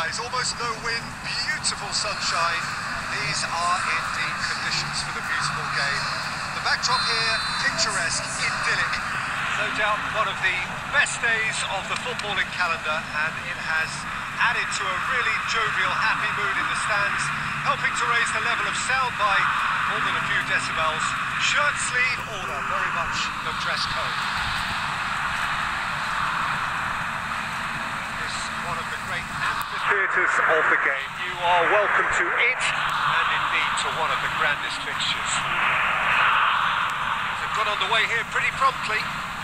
skies, almost no wind, beautiful sunshine. These are indeed conditions for the beautiful game. The backdrop here, picturesque, idyllic. No doubt one of the best days of the footballing calendar, and it has added to a really jovial, happy mood in the stands, helping to raise the level of sound by more than a few decibels. Shirt sleeve order, very much the dress code. This is one of the great amphitheatres of the game. You are welcome to it, and indeed to one of the grandest fixtures. They've got underway here pretty promptly.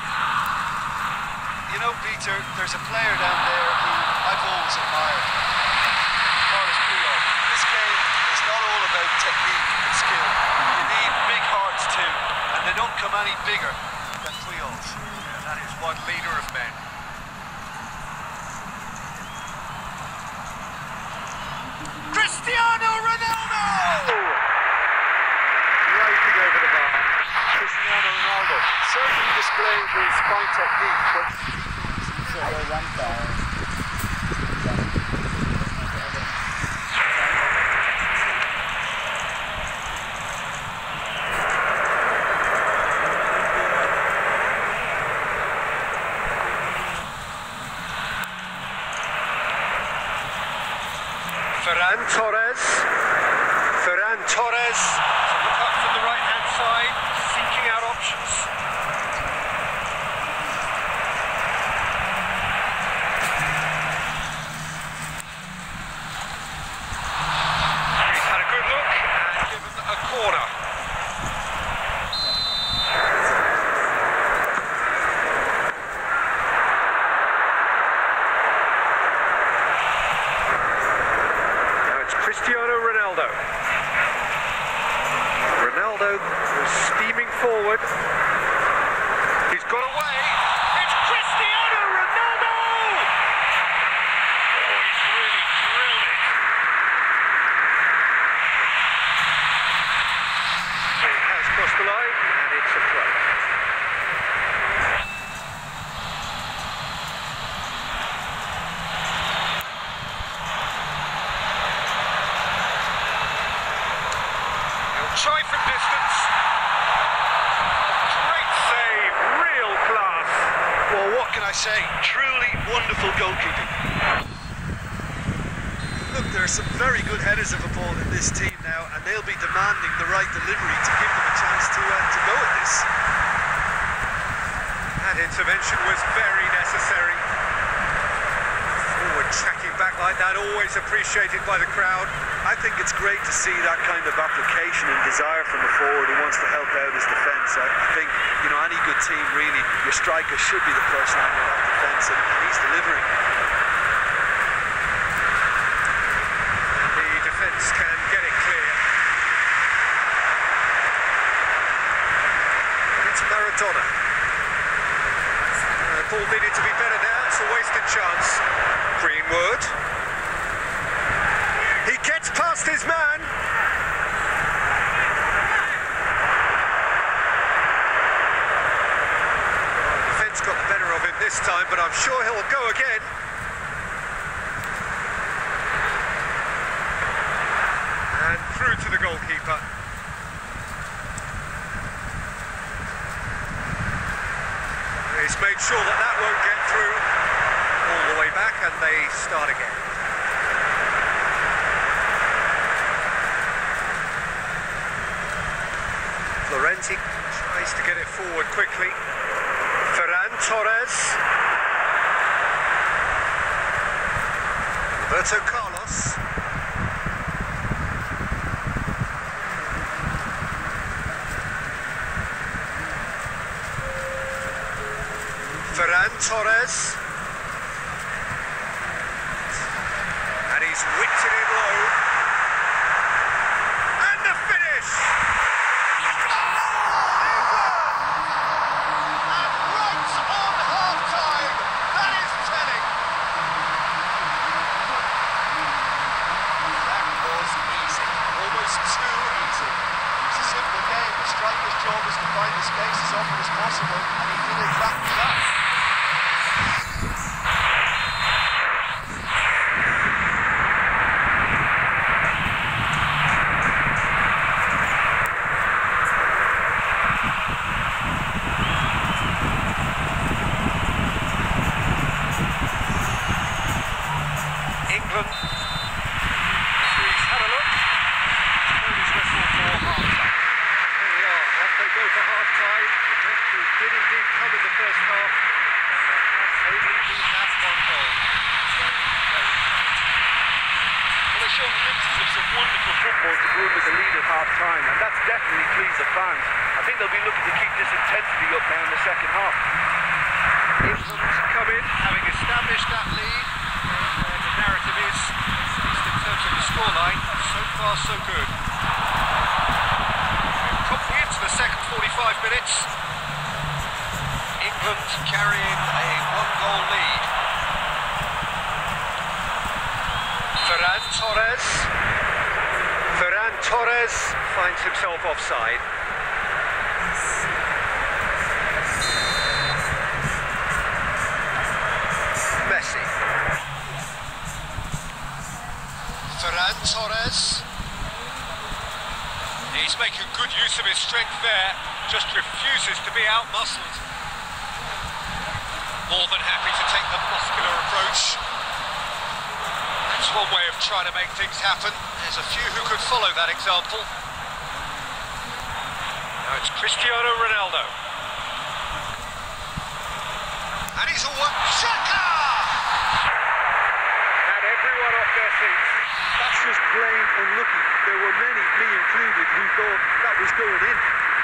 You know, Peter, there's a player down there who I've always admired. Carlos Puyol. This game is not all about technique and skill. You need big hearts too, and they don't come any bigger than Puyol's. Yeah, that is one leader of men. Cristiano Ronaldo! Rising over the bar. Cristiano Ronaldo certainly displaying his fine technique, but Ferran Torres, to look up from the right-hand side, seeking out options. He's had a good look and given a corner. Cristiano Ronaldo. Ronaldo was steaming forward. He's got away. It's Cristiano Ronaldo! Oh, he's really drilled it. It has crossed the line, and it's a throw. Try from distance. Great save, real class. Well, what can I say? Truly wonderful goalkeeping. Look, there are some very good headers of a ball in this team now, and they'll be demanding the right delivery to give them a chance to go at this. That intervention was very necessary. Forward tracking back like that, always appreciated by the crowd. I think it's great to see that kind of application and desire from a forward who wants to help out his defence. I think, you know, any good team really, your striker should be the person out of that defence, and he's delivering. The defence can get it clear. And it's Maradona. The ball needed to be better now, it's a wasted chance. Greenwood. He gets past his man. The defence got the better of him this time, but I'm sure he'll go again. And through to the goalkeeper. He's made sure that that won't get through. All the way back, and they start again. Florenzi tries to get it forward quickly. Ferran Torres. Roberto Carlos. Ferran Torres. And he's whipped it in low. And the finish! Striker's job is to find the space as often as possible, and he did exactly that. first half, and there has only been that one goal. Very, very tight. Well, they've shown glimpses of some wonderful football to go in with the lead at half-time, and that's definitely pleased the fans. I think they'll be looking to keep this intensity up now in the second half. England come in, having established that lead, and the narrative is, at least in terms of the scoreline, so far so good. We're probably into the second 45 minutes. England carrying a one-goal lead. Ferran Torres finds himself offside. Messi. Ferran Torres. He's making good use of his strength there, just refuses to be out-muscled. More than happy to take the muscular approach. That's one way of trying to make things happen. There's a few who could follow that example. Now it's Cristiano Ronaldo. And he's all Xhaka! And everyone off their seats. That's just plain unlucky. There were many, me included, who thought that was going in.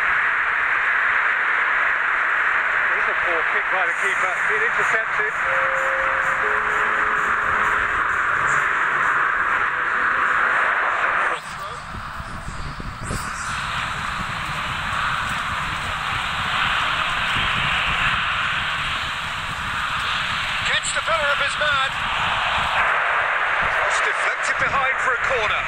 There's a poor kick by the keeper. It intercepted. Gets the better of his man. It's deflected behind for a corner.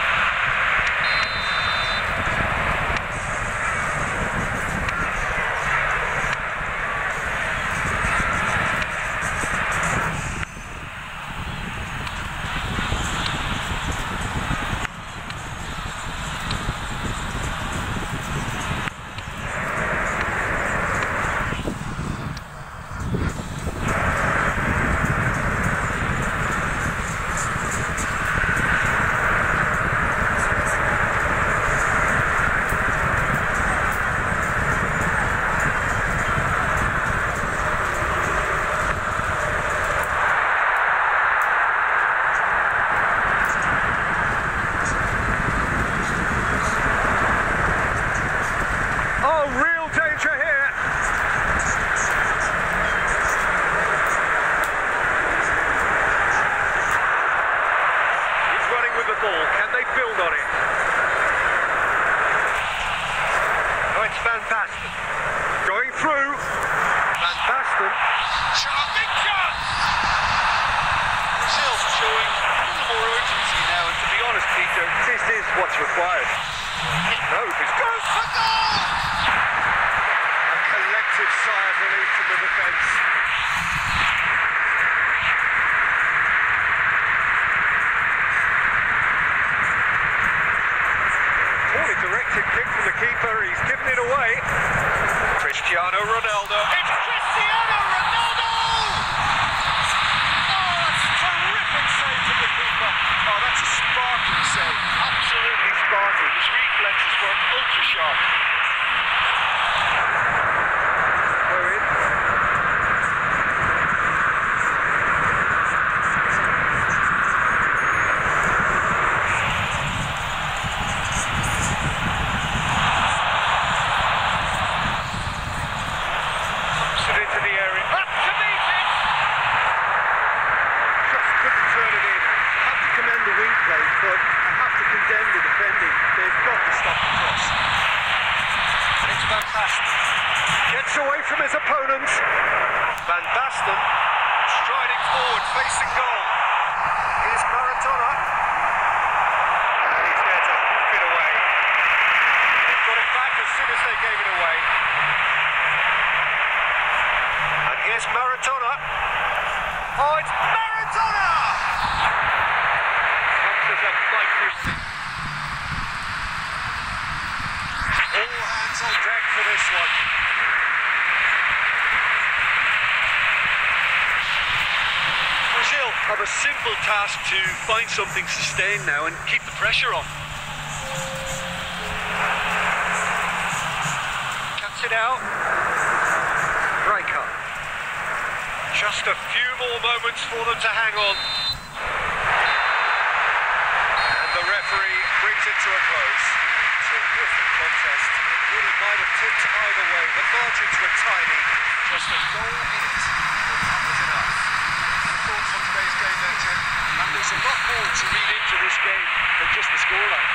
Can they build on it? Oh, it's Van Basten. Going through. Van Basten. Charming chance! Brazil's showing a little more urgency now, and to be honest, Peter, this is what's required. No, this goes for goal! A collective sigh of relief from the defence. Directed kick from the keeper, he's given it away. Cristiano Ronaldo. It's Cristiano Ronaldo! Oh, that's a terrific save from the keeper. Oh, that's a sparkling save. Absolutely sparkling. His reflexes were ultra sharp. Go in. But I have to condemn the defending. They've got to stop the cross. And it's Van Basten. Gets away from his opponent. Van Basten striding forward, facing goal. Here's Maradona. And he's there to hoof it away. They've got it back as soon as they gave it away. And here's Maradona. Oh, it's Maradona! All hands on deck for this one. Brazil have a simple task to find something sustained now and keep the pressure on. Cuts it out. Rijkaard. Just a few more moments for them to hang on. And the referee brings it to a close. Terrific contest. It really might have tipped either way. The margins were tiny. Just a goal in it. That was enough. Any thoughts on today's game there, Tim? And there's a lot more to read into this game than just the scoreline.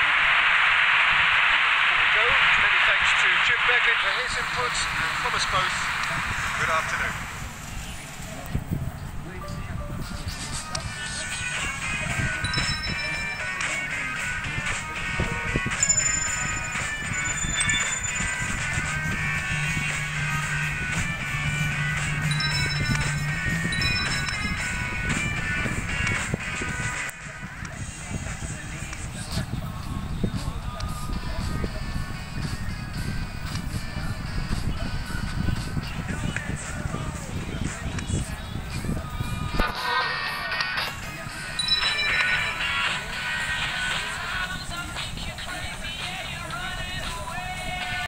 Here we go. Many thanks to Jim Beglin for his input, and from us both, good afternoon.